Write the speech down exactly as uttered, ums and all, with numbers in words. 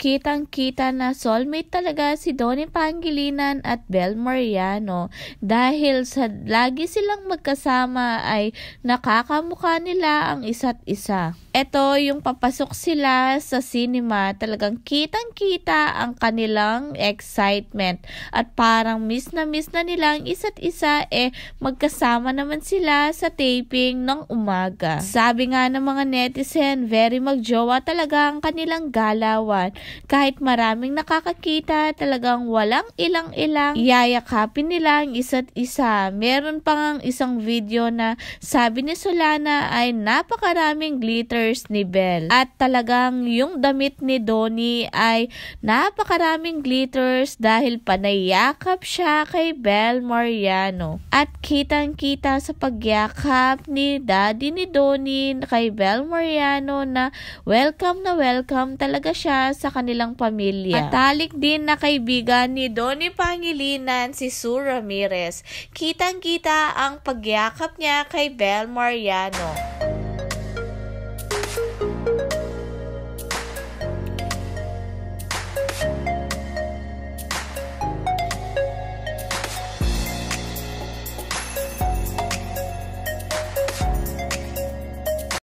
kitang-kita na soulmate talaga si Donnie Pangilinan at Bel Mariano dahil sa lagi silang magkasama ay nakakamukha nila ang isa't isa. Ito yung papasok sila sa cinema, talagang kitang-kita ang kanilang excitement at parang miss na miss na nilang isa't isa, eh magkasama naman sila sa taping ng umaga. Sabi nga ng mga netizen, very magjowa talaga ang kanilang galawan. Kahit maraming nakakakita, talagang walang ilang-ilang yayakapin nila ang isa't isa. Meron pa ngang isang video na sabi ni Solana ay napakaraming glitter ni Bel. At talagang yung damit ni Donnie ay napakaraming glitters dahil panayakap siya kay Bel Mariano. At kitang-kita sa pagyakap ni Daddy ni Donnie kay Bel Mariano na welcome na welcome talaga siya sa kanilang pamilya. At talik din na kaibigan ni Donnie Pangilinan si Sue Ramirez. Kitang-kita ang pagyakap niya kay Bel Mariano.